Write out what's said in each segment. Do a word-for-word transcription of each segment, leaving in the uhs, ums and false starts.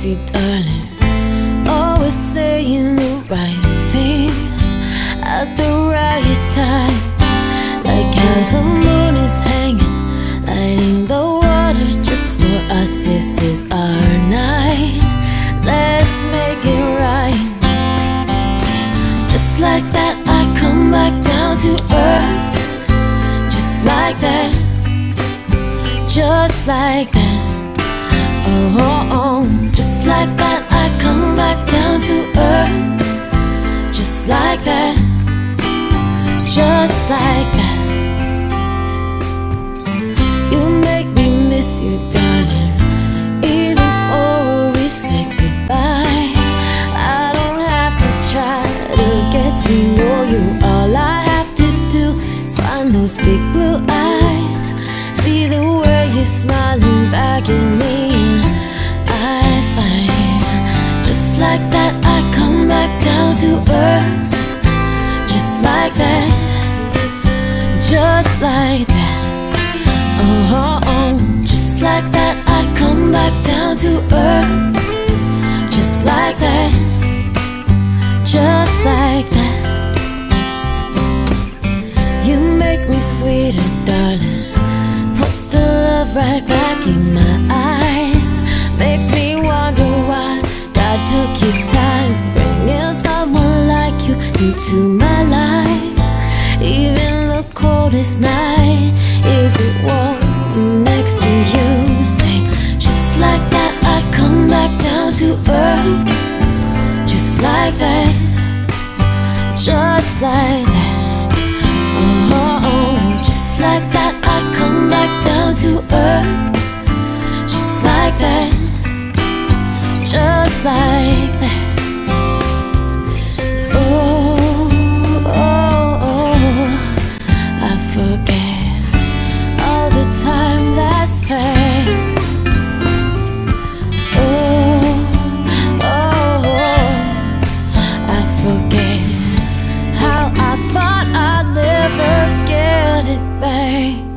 miss you, darling. Always saying the right thing at the right time. Like how the moon is hanging, lighting the water just for us. This is our night, let's make it right. Just like that, I come back down to earth. Just like that, just like that. Oh, oh, oh. Just like that, I come back down to earth. Just like that, just like that. You make me miss you, darling, even before we say goodbye. I don't have to try to get to know you. All I have to do is find those big blue eyes, see the way you're smiling back at me, and I find just like that, I come back down to earth. Just like that, just like that. Oh, oh, oh. Just like that, I come back down to earth. Just like that, just like that. You make me sweeter, darling, put the love right back in my eyes. Makes me wonder why God took his time bringing someone like you into my life. Even the coldest night is warm next to you. Say, just like that, I come back down to earth. Just like that, just like that. Oh, oh, oh. Just like that, I come back down to earth. Just like that, just like that. Oh, oh, oh. I forget all the time that's passed. Oh, oh, oh. I forget how I thought I'd never get it back.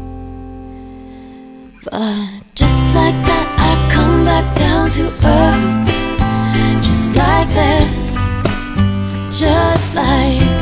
But just like that, I come back down to earth. Just like that, just like